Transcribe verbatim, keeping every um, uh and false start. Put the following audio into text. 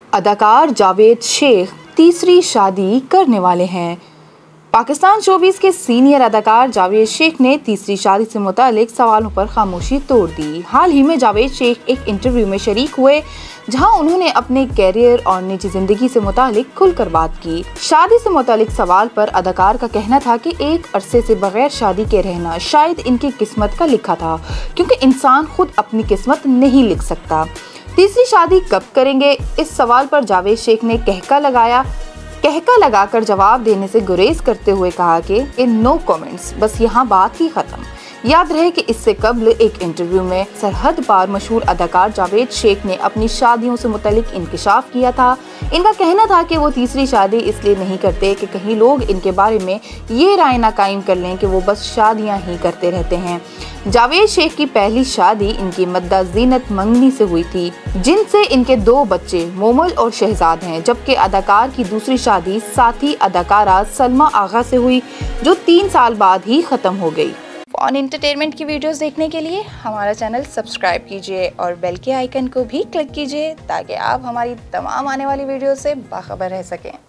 अदाकार जावेद शेख तीसरी शादी करने वाले हैं। पाकिस्तान शोबिस के सीनियर अदाकार जावेद शेख ने तीसरी शादी से मुतालिक सवालों पर खामोशी तोड़ दी। हाल ही में जावेद शेख एक इंटरव्यू में शरीक हुए, जहां उन्होंने अपने कैरियर और निजी जिंदगी से मुतालिक खुलकर बात की। शादी से मुतालिक सवाल पर अदाकार का कहना था कि एक अरसे से बगैर शादी के रहना शायद इनकी किस्मत का लिखा था, क्योंकि इंसान खुद अपनी किस्मत नहीं लिख सकता। तीसरी शादी कब करेंगे, इस सवाल पर जावेद शेख ने कहका लगाया कहका लगाकर जवाब देने से गुरेज करते हुए कहा कि इन नो कमेंट्स, बस यहाँ बात ही खत्म। याद रहे कि इससे कबल एक इंटरव्यू में सरहद पार मशहूर अदाकार जावेद शेख ने अपनी शादियों से मुतालिक इंकशाफ किया था। इनका कहना था कि वो तीसरी शादी इसलिए नहीं करते कि कहीं लोग इनके बारे में ये राय ना कायम कर लें कि वो बस शादियां ही करते रहते हैं। जावेद शेख की पहली शादी इनकी मद्दा जीनत मंगनी से हुई थी, जिनसे इनके दो बच्चे मोमल और शहजाद हैं, जबकि अदाकार की दूसरी शादी साथी अदाकारा सलमा आगा से हुई, जो तीन साल बाद ही खत्म हो गई। ऑन एंटरटेनमेंट की वीडियोस देखने के लिए हमारा चैनल सब्सक्राइब कीजिए और बेल के आइकन को भी क्लिक कीजिए, ताकि आप हमारी तमाम आने वाली वीडियो से बाखबर रह सकें।